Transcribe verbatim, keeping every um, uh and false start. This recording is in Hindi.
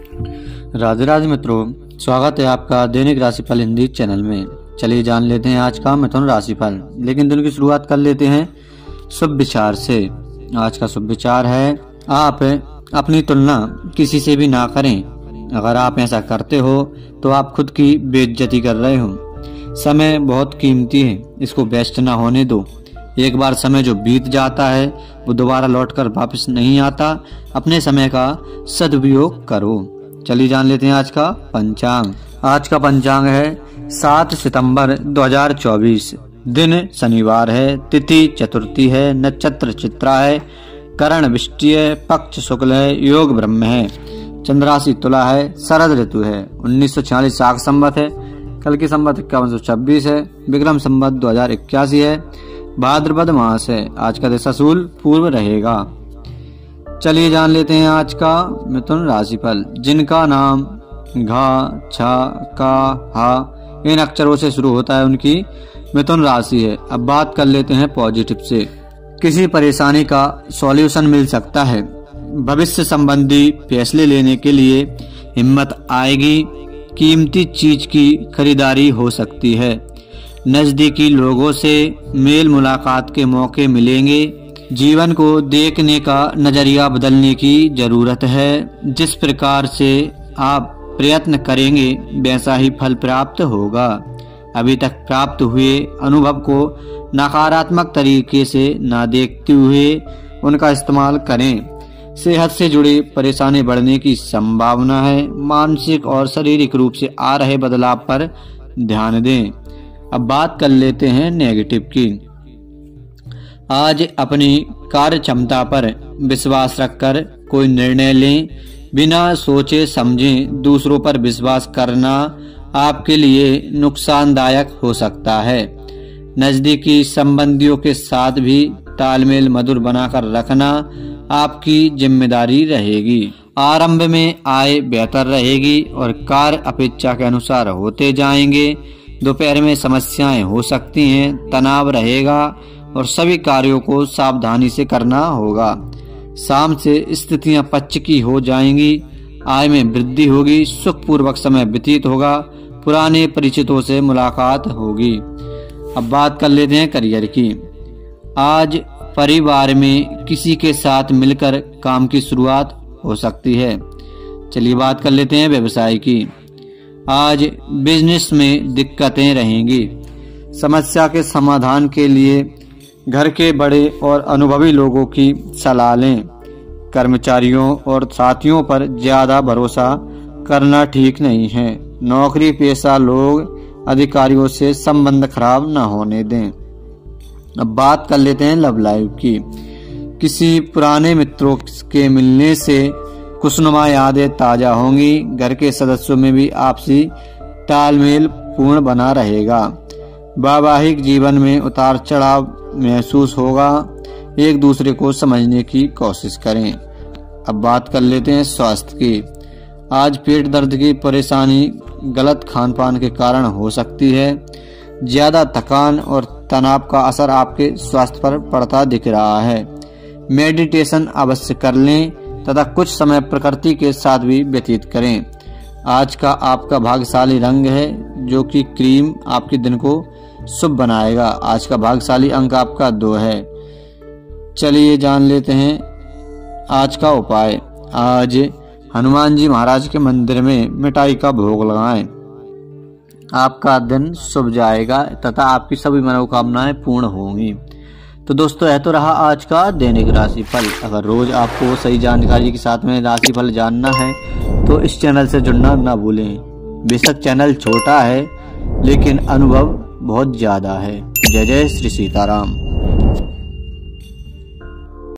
राधे राधे मित्रों, स्वागत है आपका दैनिक राशिफल हिंदी चैनल में। चलिए जान लेते हैं आज का मिथुन राशिफल। लेकिन दिन की शुरुआत कर लेते हैं शुभ विचार से। आज का शुभ विचार है, आप अपनी तुलना किसी से भी ना करें। अगर आप ऐसा करते हो तो आप खुद की बेइज्जती कर रहे हो। समय बहुत कीमती है, इसको वेस्ट ना होने दो। एक बार समय जो बीत जाता है वो दोबारा लौटकर वापस नहीं आता। अपने समय का सदुपयोग करो। चलिए जान लेते हैं आज का पंचांग। आज का पंचांग है सात सितंबर दो हज़ार चौबीस। दिन शनिवार है, तिथि चतुर्थी है, नक्षत्र चित्रा है, करण विष्टि है, पक्ष शुक्ल है, योग ब्रह्म है, चंद्राशि तुला है, शरद ऋतु है, उन्नीस सौ छियालीस शाक संवत है, कल की संवत इक्यावन सौ छब्बीस है, विक्रम संवत दो हजार इक्यासी है, भाद्रपद मास है। आज का दिशाशूल पूर्व रहेगा। चलिए जान लेते हैं आज का मिथुन राशिफल। जिनका नाम घा, छा, का, हा इन अक्षरों से शुरू होता है उनकी मिथुन राशि है। अब बात कर लेते हैं पॉजिटिव से। किसी परेशानी का सॉल्यूशन मिल सकता है। भविष्य संबंधी फैसले लेने के लिए हिम्मत आएगी। कीमती चीज की खरीदारी हो सकती है। नजदीकी लोगों से मेल मुलाकात के मौके मिलेंगे। जीवन को देखने का नजरिया बदलने की जरूरत है। जिस प्रकार से आप प्रयत्न करेंगे वैसा ही फल प्राप्त होगा। अभी तक प्राप्त हुए अनुभव को नकारात्मक तरीके से ना देखते हुए उनका इस्तेमाल करें। सेहत से जुड़ी परेशानी बढ़ने की संभावना है। मानसिक और शारीरिक रूप से आ रहे बदलाव पर ध्यान दें। अब बात कर लेते हैं नेगेटिव की। आज अपनी कार्य क्षमता पर विश्वास रखकर कोई निर्णय लें। बिना सोचे समझे दूसरों पर विश्वास करना आपके लिए नुकसानदायक हो सकता है। नजदीकी संबंधियों के साथ भी तालमेल मधुर बनाकर रखना आपकी जिम्मेदारी रहेगी। आरंभ में आय बेहतर रहेगी और कार्य अपेक्षा के अनुसार होते जाएंगे। दोपहर में समस्याएं हो सकती हैं, तनाव रहेगा और सभी कार्यों को सावधानी से करना होगा। शाम से स्थितियां पक्ष की हो जाएंगी। आय में वृद्धि होगी। सुखपूर्वक समय व्यतीत होगा। पुराने परिचितों से मुलाकात होगी। अब बात कर लेते हैं करियर की। आज परिवार में किसी के साथ मिलकर काम की शुरुआत हो सकती है। चलिए बात कर लेते हैं व्यवसाय की। आज बिजनेस में दिक्कतें रहेंगी। समस्या के समाधान के लिए घर के बड़े और अनुभवी लोगों की सलाह लें। कर्मचारियों और साथियों पर ज्यादा भरोसा करना ठीक नहीं है। नौकरी पेशा लोग अधिकारियों से संबंध खराब न होने दें। अब बात कर लेते हैं लव लाइफ की। किसी पुराने मित्रों के मिलने से खुशनुमा यादें ताजा होंगी। घर के सदस्यों में भी आपसी तालमेल पूर्ण बना रहेगा। वैवाहिक जीवन में उतार चढ़ाव महसूस होगा। एक दूसरे को समझने की कोशिश करें। अब बात कर लेते हैं स्वास्थ्य की। आज पेट दर्द की परेशानी गलत खान पान के कारण हो सकती है। ज्यादा थकान और तनाव का असर आपके स्वास्थ्य पर पड़ता दिख रहा है। मेडिटेशन अवश्य कर लें तथा कुछ समय प्रकृति के साथ भी व्यतीत करें। आज का आपका भाग्यशाली रंग है जो कि क्रीम आपके दिन को शुभ बनाएगा। आज का भाग्यशाली अंक आपका दो है। चलिए जान लेते हैं आज का उपाय। आज हनुमान जी महाराज के मंदिर में मिठाई का भोग लगाएं। आपका दिन शुभ जाएगा तथा आपकी सभी मनोकामनाएं पूर्ण होंगी। तो दोस्तों यह तो रहा आज का दैनिक राशिफल। अगर रोज आपको सही जानकारी के साथ में राशिफल जानना है तो इस चैनल से जुड़ना ना भूलें। बेशक चैनल छोटा है लेकिन अनुभव बहुत ज्यादा है। जय जय श्री सीताराम।